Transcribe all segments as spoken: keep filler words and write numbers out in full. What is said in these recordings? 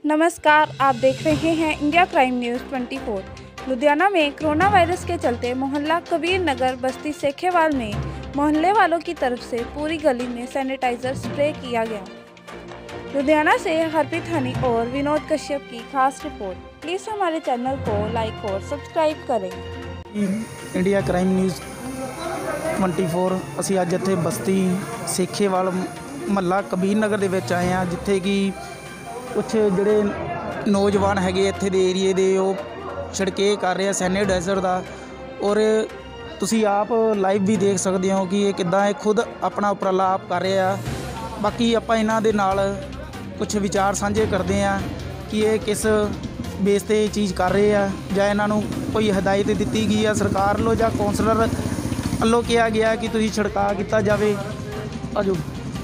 नमस्कार, आप देख रहे हैं इंडिया क्राइम न्यूज़ चौबीस। लुधियाना में कोरोना वायरस के चलते मोहल्ला कबीर नगर बस्ती सेखेवाल में मोहल्ले वालों की तरफ से पूरी गली में सैनिटाइजर स्प्रे किया गया। लुधियाना से हरप्रीत हनी और विनोद कश्यप की खास रिपोर्ट। प्लीज़ हमारे चैनल को लाइक और सब्सक्राइब करें। इंडिया क्राइम न्यूज़ चौबीस ਅਸੀਂ ਅੱਜ ਇੱਥੇ ਬਸਤੀ ਸੇਖੇਵਾਲ ਮਹੱਲਾ ਕਬੀਰ ਨਗਰ ਦੇ ਵਿੱਚ ਆਏ ਹਾਂ, ਜਿੱਥੇ ਕਿ ਕੁਛ ਜਿਹੜੇ ਨੌਜਵਾਨ ਹੈਗੇ ਇੱਥੇ ਦੇ ਏਰੀਏ ਦੇ ਉਹ ਛਿੜਕੇ ਕਰ ਰਹੇ ਆ ਸੈਨੀਟਾਈਜ਼ਰ ਦਾ। ਔਰ ਤੁਸੀਂ ਆਪ ਲਾਈਵ ਵੀ ਦੇਖ ਸਕਦੇ ਹੋ ਕਿ ਇਹ ਕਿੱਦਾਂ ਇਹ ਖੁਦ ਆਪਣਾ ਉਪਰਾਲਾ ਆਪ ਕਰ ਰਹੇ ਆ। ਬਾਕੀ ਆਪਾਂ ਇਹਨਾਂ ਦੇ ਨਾਲ ਕੁਛ ਵਿਚਾਰ ਸਾਂਝੇ ਕਰਦੇ ਹਾਂ ਕਿ ਇਹ ਕਿਸ ਬੇਸ 'ਤੇ ਇਹ ਚੀਜ਼ ਕਰ ਰਹੇ ਆ, ਜਾਂ ਇਹਨਾਂ ਨੂੰ ਕੋਈ ਹਦਾਇਤ ਦਿੱਤੀ ਗਈ ਆ ਸਰਕਾਰ ਵੱਲੋਂ ਜਾਂ ਕੌਂਸਲਰ ਵੱਲੋਂ ਕਿਹਾ ਗਿਆ ਕਿ ਤੁਸੀਂ ਛਿੜਕਾਅ ਕੀਤਾ ਜਾਵੇ। ਆਜੋ,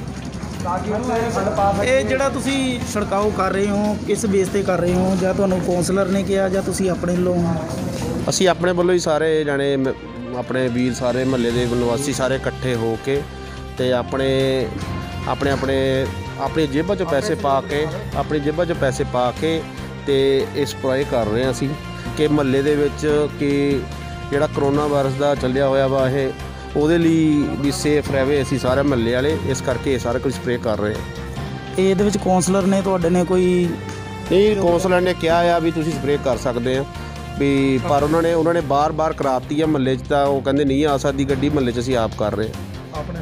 ਇਹ ਜਿਹੜਾ ਤੁਸੀਂ ਛਿੜਕਾਅ ਕਰ ਰਹੇ ਹੋ ਕਿਸ ਬੇਸ 'ਤੇ ਕਰ ਰਹੇ ਹੋ, ਜਾਂ ਤੁਹਾਨੂੰ ਕੌਂਸਲਰ ਨੇ ਕਿਹਾ ਜਾਂ ਤੁਸੀਂ ਆਪਣੇ ਵੱਲੋਂ? ਅਸੀਂ ਆਪਣੇ ਵੱਲੋਂ ਹੀ ਸਾਰੇ ਜਾਣੇ ਆਪਣੇ ਵੀਰ ਸਾਰੇ ਮਹੱਲੇ ਦੇ ਨਿਵਾਸੀ ਸਾਰੇ ਇਕੱਠੇ ਹੋ ਕੇ ਤੇ ਆਪਣੇ ਆਪਣੇ ਆਪਣੇ ਆਪਣੀ ਜੇਬਾਂ 'ਚੋਂ ਪੈਸੇ ਪਾ ਕੇ ਆਪਣੀ ਜੇਬਾਂ 'ਚੋਂ ਪੈਸੇ ਪਾ ਕੇ ਤੇ ਇਹ ਸਪਰੇਅ ਕਰ ਰਹੇ ਹਾਂ ਅਸੀਂ ਕਿ ਮਹੱਲੇ ਦੇ ਵਿੱਚ ਕਿ ਜਿਹੜਾ ਕਰੋਨਾ ਵਾਇਰਸ ਦਾ ਚੱਲਿਆ ਹੋਇਆ ਵਾ ਇਹ ਉਹਦੇ ਲਈ ਵੀ ਸੇਫ ਰਹੇ ਅਸੀਂ ਸਾਰੇ ਮਹੱਲੇ ਵਾਲੇ, ਇਸ ਕਰਕੇ ਇਹ ਸਾਰਾ ਕੁਝ ਸਪਰੇਅ ਕਰ ਰਹੇ ਹਾਂ। ਇਹਦੇ ਵਿੱਚ ਕੌਂਸਲਰ ਨੇ ਤੁਹਾਡੇ ਨੇ ਕੋਈ? ਨਹੀਂ, ਕੌਂਸਲਰ ਨੇ ਕਿਹਾ ਆ ਵੀ ਤੁਸੀਂ ਸਪਰੇਅ ਕਰ ਸਕਦੇ ਆ ਵੀ, ਪਰ ਉਹਨਾਂ ਨੇ ਉਹਨਾਂ ਨੇ ਬਾਰ-ਬਾਰ ਕਰਾਤੀ ਆ ਮਹੱਲੇ 'ਚ, ਤਾਂ ਉਹ ਕਹਿੰਦੇ ਨਹੀਂ ਆ ਸਕਦੀ ਗੱਡੀ ਮਹੱਲੇ 'ਚ, ਅਸੀਂ ਆਪ ਕਰ ਰਹੇ ਹਾਂ। ਆਪਣੇ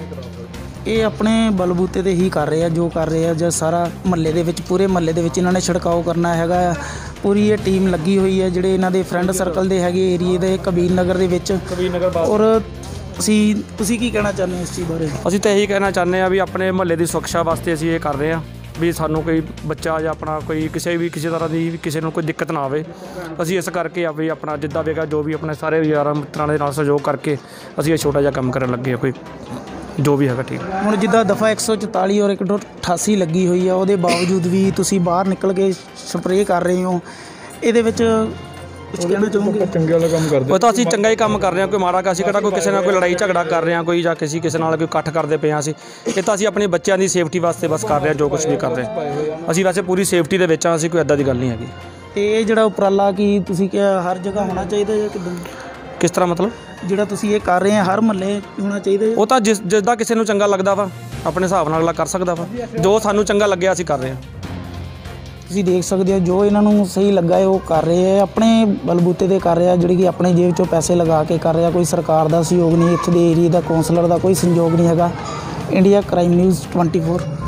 ਇਹ ਆਪਣੇ ਬਲਬੂਤੇ 'ਤੇ ਹੀ ਕਰ ਰਹੇ ਆ ਜੋ ਕਰ ਰਹੇ ਆ, ਜਾਂ ਸਾਰਾ ਮਹੱਲੇ ਦੇ ਵਿੱਚ ਪੂਰੇ ਮਹੱਲੇ ਦੇ ਵਿੱਚ ਇਹਨਾਂ ਨੇ ਛਿੜਕਾਓ ਕਰਨਾ ਹੈਗਾ ਆ? ਪੂਰੀ ਇਹ ਟੀਮ ਲੱਗੀ ਹੋਈ ਹੈ ਜਿਹੜੇ ਇਹਨਾਂ ਦੇ ਫਰੈਂਡ ਸਰਕਲ ਦੇ ਹੈਗੇ ਏਰੀਏ ਦੇ ਕਬੀਰ ਨਗਰ ਦੇ ਵਿੱਚ ਕਬੀਰ ਨਗਰ। ਔਰ ਅਸੀਂ ਤੁਸੀਂ ਕੀ ਕਹਿਣਾ ਚਾਹੁੰਦੇ ਹੋ ਇਸ ਚੀਜ਼ ਬਾਰੇ? ਅਸੀਂ ਤਾਂ ਇਹੀ ਕਹਿਣਾ ਚਾਹੁੰਦੇ ਹਾਂ ਵੀ ਆਪਣੇ ਮਹੱਲੇ ਦੀ ਸੁਰੱਖਿਆ ਵਾਸਤੇ ਅਸੀਂ ਇਹ ਕਰ ਰਹੇ ਹਾਂ ਵੀ ਸਾਨੂੰ ਕੋਈ ਬੱਚਾ ਜਾਂ ਆਪਣਾ ਕੋਈ ਕਿਸੇ ਵੀ ਕਿਸੇ ਤਰ੍ਹਾਂ ਦੀ ਕਿਸੇ ਨੂੰ ਕੋਈ ਦਿੱਕਤ ਨਾ ਆਵੇ। ਅਸੀਂ ਇਸ ਕਰਕੇ ਆ ਵੀ ਆਪਣਾ ਜਿੱਦਾਂ ਵੇਗਾ ਜੋ ਵੀ ਆਪਣੇ ਸਾਰੇ ਯਾਰਾਂ ਮਿੱਤਰਾਂ ਦੇ ਨਾਲ ਸਹਿਯੋਗ ਕਰਕੇ ਅਸੀਂ ਇਹ ਛੋਟਾ ਜਿਹਾ ਕੰਮ ਕਰਨ ਲੱਗੇ ਹਾਂ, ਕੋਈ ਜੋ ਵੀ ਹੈਗਾ ਠੀਕ। ਹੁਣ ਜਿੱਦਾਂ ਦਫਾ ਇੱਕ ਸੌ ਚੁਤਾਲੀ ਔਰ ਇੱਕ ਸੌ ਅਠਾਸੀ ਲੱਗੀ ਹੋਈ ਆ, ਉਹਦੇ ਬਾਵਜੂਦ ਵੀ ਤੁਸੀਂ ਬਾਹਰ ਨਿਕਲ ਕੇ ਸਪਰੇਅ ਕਰ ਰਹੇ ਹੋ, ਇਹਦੇ ਵਿੱਚ ਕੁਝ ਕਹਿਣਾ ਚਾਹੋਗੇ? ਚੰਗੇ ਵਾਲਾ ਕੰਮ ਕਰਦੇ ਉਹ ਤਾਂ ਅਸੀਂ ਚੰਗਾ ਹੀ ਕੰਮ ਕਰ ਰਹੇ ਹਾਂ, ਕੋਈ ਮਾੜਾ ਅਸੀਂ ਕਿਹੜਾ ਕੋਈ ਕਿਸੇ ਨਾਲ ਕੋਈ ਲੜਾਈ ਝਗੜਾ ਕਰ ਰਹੇ ਹਾਂ ਕੋਈ, ਜਾਂ ਕਿਸੇ ਕਿਸੇ ਨਾਲ ਕੋਈ ਇਕੱਠ ਕਰਦੇ ਪਏ ਹਾਂ। ਅਸੀਂ ਇਹ ਤਾਂ ਅਸੀਂ ਆਪਣੇ ਬੱਚਿਆਂ ਦੀ ਸੇਫਟੀ ਵਾਸਤੇ ਬਸ ਕਰ ਰਹੇ ਹਾਂ ਜੋ ਕੁਛ ਵੀ ਕਰ ਰਹੇ ਹਾਂ। ਅਸੀਂ ਵੈਸੇ ਪੂਰੀ ਸੇਫਟੀ ਦੇ ਵਿੱਚ ਹਾਂ, ਅਸੀਂ ਕੋਈ ਇੱਦਾਂ ਦੀ ਗੱਲ ਨਹੀਂ ਹੈਗੀ। ਅਤੇ ਇਹ ਜਿਹੜਾ ਉਪਰਾਲਾ ਕੀ ਤੁਸੀਂ ਕਿਹਾ ਹਰ ਜਗ੍ਹਾ ਹੋਣਾ ਚਾਹੀਦਾ ਜਾਂ ਕਿੱਦਾਂ? ਕਿਸ ਤਰ੍ਹਾਂ ਮਤਲਬ? ਜਿਹੜਾ ਤੁਸੀਂ ਇਹ ਕਰ ਰਹੇ ਆ ਹਰ ਮਹੱਲੇ ਹੋਣਾ ਚਾਹੀਦਾ? ਉਹ ਤਾਂ ਜਿਸ ਜਿਸਦਾ ਕਿਸੇ ਨੂੰ ਚੰਗਾ ਲੱਗਦਾ ਵਾ ਆਪਣੇ ਹਿਸਾਬ ਨਾਲ ਅਗਲਾ ਕਰ ਸਕਦਾ ਵਾ, ਜੋ ਸਾਨੂੰ ਚੰਗਾ ਲੱਗਿਆ ਅਸੀਂ ਕਰ ਰਹੇ ਹਾਂ। ਤੁਸੀਂ ਦੇਖ ਸਕਦੇ ਹੋ ਜੋ ਇਹਨਾਂ ਨੂੰ ਸਹੀ ਲੱਗਾ ਹੈ ਉਹ ਕਰ ਰਹੇ ਹੈ, ਆਪਣੇ ਬਲਬੂਤੇ 'ਤੇ ਕਰ ਰਿਹਾ, ਜਿਹੜੀ ਕਿ ਆਪਣੇ ਜੇਬ 'ਚੋਂ ਪੈਸੇ ਲਗਾ ਕੇ ਕਰ ਰਿਹਾ। ਕੋਈ ਸਰਕਾਰ ਦਾ ਸਹਿਯੋਗ ਨਹੀਂ, ਇੱਥੇ ਦੇ ਏਰੀਏ ਦਾ ਕੌਂਸਲਰ ਦਾ ਕੋਈ ਸੰਯੋਗ ਨਹੀਂ ਹੈਗਾ। India crime news ਚੌਬੀਸ।